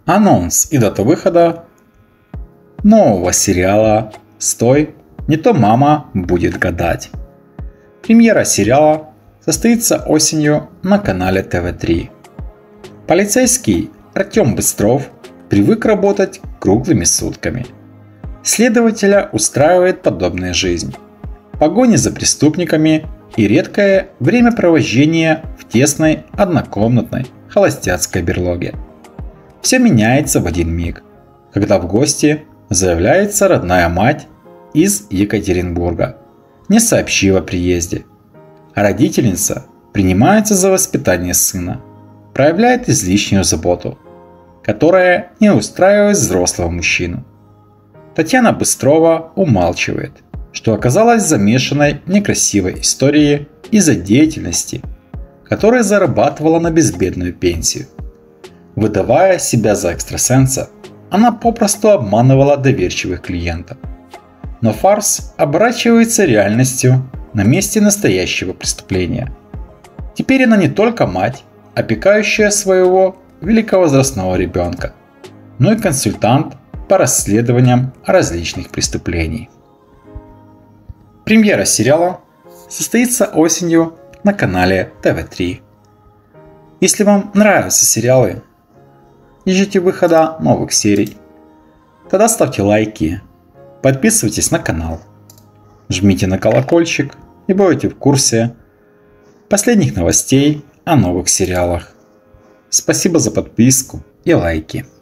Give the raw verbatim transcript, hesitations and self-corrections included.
Анонс и дата выхода нового сериала «Стой, не то мама будет гадать». Премьера сериала состоится осенью на канале тэ вэ три. Полицейский Артем Быстров привык работать круглыми сутками. Следователя устраивает подобная жизнь, погони за преступниками и редкое времяпровождение в тесной однокомнатной холостяцкой берлоге. Все меняется в один миг, когда в гости заявляется родная мать из Екатеринбурга, не сообщив о приезде. А родительница принимается за воспитание сына, проявляет излишнюю заботу, которая не устраивает взрослого мужчину. Татьяна Быстрова умалчивает, что оказалась замешанной в некрасивой истории из-за деятельности, которая зарабатывала на безбедную пенсию. Выдавая себя за экстрасенса, она попросту обманывала доверчивых клиентов. Но фарс оборачивается реальностью на месте настоящего преступления. Теперь она не только мать, опекающая своего великовозрастного ребенка, но и консультант по расследованиям различных преступлений. Премьера сериала состоится осенью на канале тэ вэ три. Если вам нравятся сериалы и ждете выхода новых серий, тогда ставьте лайки, подписывайтесь на канал, жмите на колокольчик и будете в курсе последних новостей о новых сериалах. Спасибо за подписку и лайки.